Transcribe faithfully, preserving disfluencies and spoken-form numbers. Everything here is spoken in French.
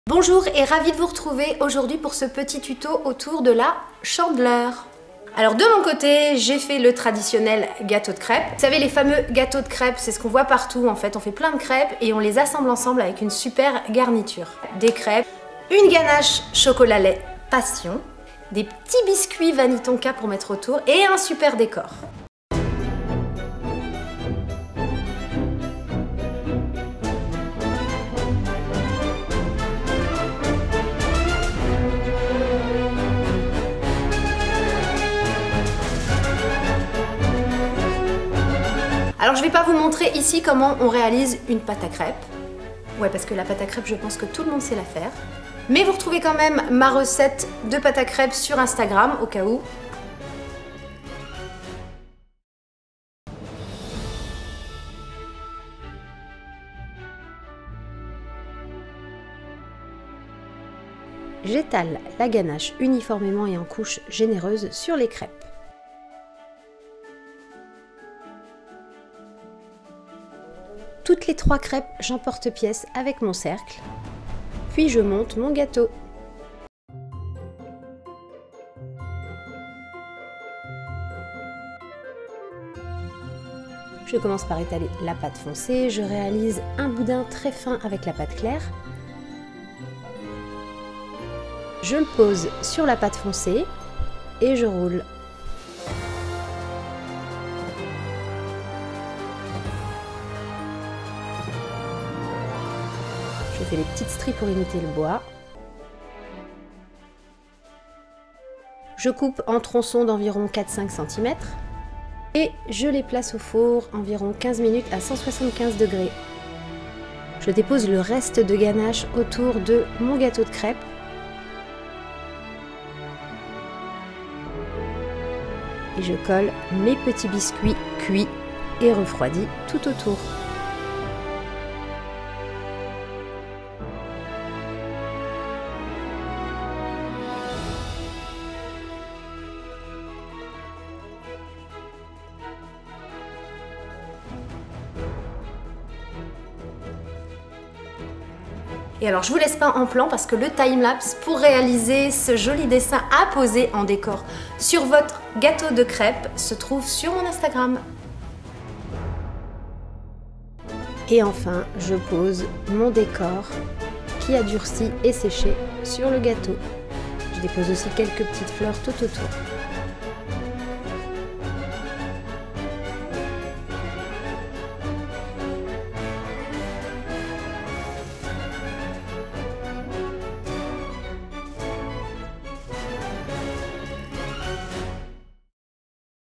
Bonjour et ravie de vous retrouver aujourd'hui pour ce petit tuto autour de la chandeleur. Alors de mon côté, j'ai fait le traditionnel gâteau de crêpes. Vous savez, les fameux gâteaux de crêpes, c'est ce qu'on voit partout en fait. On fait plein de crêpes et on les assemble ensemble avec une super garniture. Des crêpes, une ganache chocolat lait passion, des petits biscuits vanille tonka pour mettre autour et un super décor. Alors je vais pas vous montrer ici comment on réalise une pâte à crêpes. Ouais, parce que la pâte à crêpes, je pense que tout le monde sait la faire. Mais vous retrouvez quand même ma recette de pâte à crêpes sur Instagram, au cas où. J'étale la ganache uniformément et en couches généreuses sur les crêpes. Toutes les trois crêpes, j'emporte-pièce avec mon cercle, puis je monte mon gâteau. Je commence par étaler la pâte foncée, je réalise un boudin très fin avec la pâte claire. Je le pose sur la pâte foncée et je roule. Je fais les petites stries pour imiter le bois. Je coupe en tronçons d'environ quatre à cinq centimètres et je les place au four environ quinze minutes à cent soixante-quinze degrés. Je dépose le reste de ganache autour de mon gâteau de crêpes. Et je colle mes petits biscuits cuits et refroidis tout autour. Et alors je vous laisse pas en plan parce que le timelapse pour réaliser ce joli dessin à poser en décor sur votre gâteau de crêpes se trouve sur mon Instagram. Et enfin, je pose mon décor qui a durci et séché sur le gâteau. Je dépose aussi quelques petites fleurs tout autour.